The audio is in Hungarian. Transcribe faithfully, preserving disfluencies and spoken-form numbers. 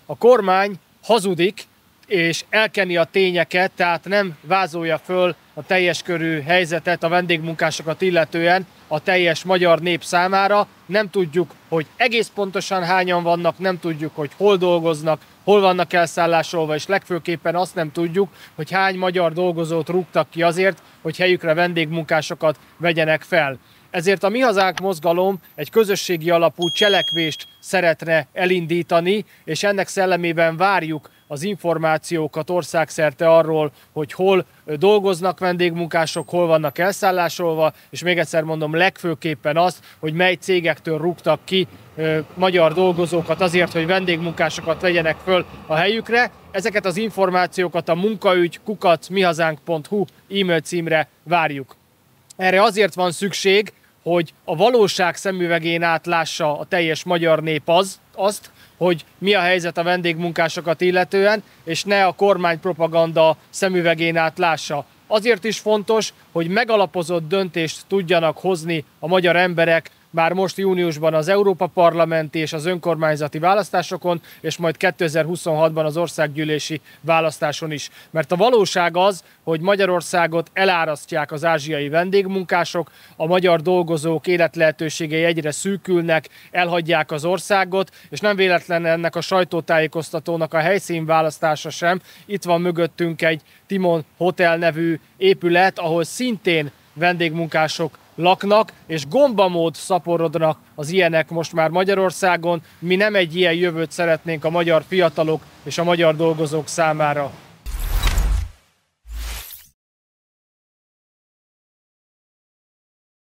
A kormány hazudik és elkeni a tényeket, tehát nem vázolja föl a teljes körű helyzetet a vendégmunkásokat illetően a teljes magyar nép számára. Nem tudjuk, hogy egész pontosan hányan vannak, nem tudjuk, hogy hol dolgoznak, hol vannak elszállásolva, és legfőképpen azt nem tudjuk, hogy hány magyar dolgozót rúgtak ki azért, hogy helyükre vendégmunkásokat vegyenek fel. Ezért a Mi Hazánk mozgalom egy közösségi alapú cselekvést szeretne elindítani, és ennek szellemében várjuk az információkat országszerte arról, hogy hol dolgoznak vendégmunkások, hol vannak elszállásolva, és még egyszer mondom, legfőképpen azt, hogy mely cégektől rúgtak ki ö, magyar dolgozókat azért, hogy vendégmunkásokat vegyenek föl a helyükre. Ezeket az információkat a munkaügy kukac mihazánk pont hu e-mail címre várjuk. Erre azért van szükség, hogy a valóság szemüvegén át lássa a teljes magyar nép az, azt, hogy mi a helyzet a vendégmunkásokat illetően, és ne a kormánypropaganda szemüvegén át lássa. Azért is fontos, hogy megalapozott döntést tudjanak hozni a magyar emberek már most júniusban az Európa-parlamenti és az önkormányzati választásokon, és majd kétezer-huszonhatban az országgyűlési választáson is. Mert a valóság az, hogy Magyarországot elárasztják az ázsiai vendégmunkások, a magyar dolgozók életlehetőségei egyre szűkülnek, elhagyják az országot, és nem véletlen ennek a sajtótájékoztatónak a helyszínválasztása sem. Itt van mögöttünk egy Timon Hotel nevű épület, ahol szintén vendégmunkások laknak, és gombamód szaporodnak az ilyenek most már Magyarországon. Mi nem egy ilyen jövőt szeretnénk a magyar fiatalok és a magyar dolgozók számára.